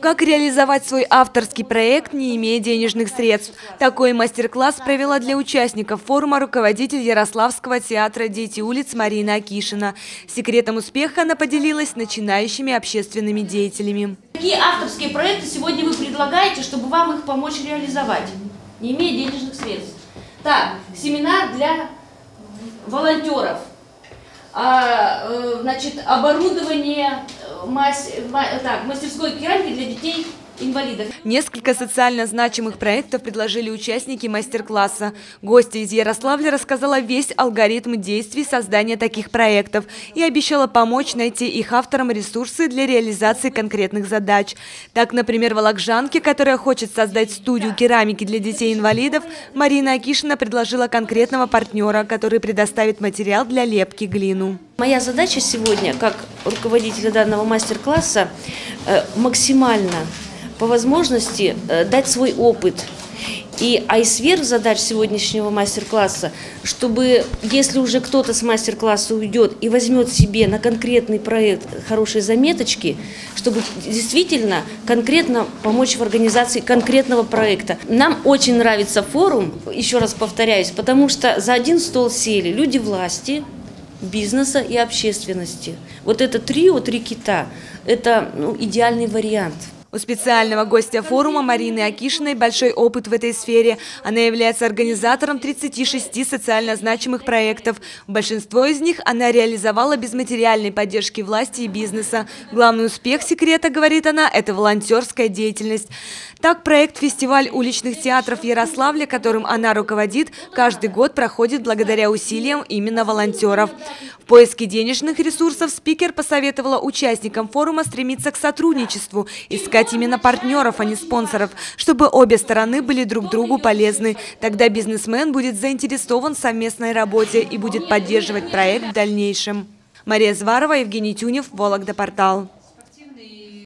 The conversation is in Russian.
Как реализовать свой авторский проект, не имея денежных средств? Такой мастер-класс провела для участников форума руководитель Ярославского театра «Дети улиц» Марина Акишина. Секретом успеха она поделилась с начинающими общественными деятелями. Какие авторские проекты сегодня вы предлагаете, чтобы вам их помочь реализовать, не имея денежных средств? Так, семинар для волонтеров. Значит, оборудование мастерской керамики для детей-инвалидов. Несколько социально значимых проектов предложили участники мастер-класса. Гостья из Ярославля рассказала весь алгоритм действий создания таких проектов и обещала помочь найти их авторам ресурсы для реализации конкретных задач. Так, например, волокжанке, которая хочет создать студию керамики для детей-инвалидов, Марина Акишина предложила конкретного партнера, который предоставит материал для лепки глину. Моя задача сегодня, как руководителя данного мастер-класса, максимально по возможности дать свой опыт. А из сверхзадач сегодняшнего мастер-класса, чтобы, если уже кто-то с мастер-класса уйдет и возьмет себе на конкретный проект хорошие заметочки, чтобы действительно конкретно помочь в организации конкретного проекта. Нам очень нравится форум, еще раз повторяюсь, потому что за один стол сели люди власти, бизнеса и общественности. Вот это трио, три кита – это идеальный вариант. У специального гостя форума Марины Акишиной большой опыт в этой сфере. Она является организатором 36 социально значимых проектов. Большинство из них она реализовала без материальной поддержки власти и бизнеса. Главный успех секрета, говорит она, это волонтерская деятельность. Так, проект «Фестиваль уличных театров Ярославля», которым она руководит, каждый год проходит благодаря усилиям именно волонтеров. В поиске денежных ресурсов спикер посоветовала участникам форума стремиться к сотрудничеству, искать именно партнеров, а не спонсоров, чтобы обе стороны были друг другу полезны. Тогда бизнесмен будет заинтересован в совместной работе и будет поддерживать проект в дальнейшем. Мария Зварова, Евгений Тюнев, Вологда Портал.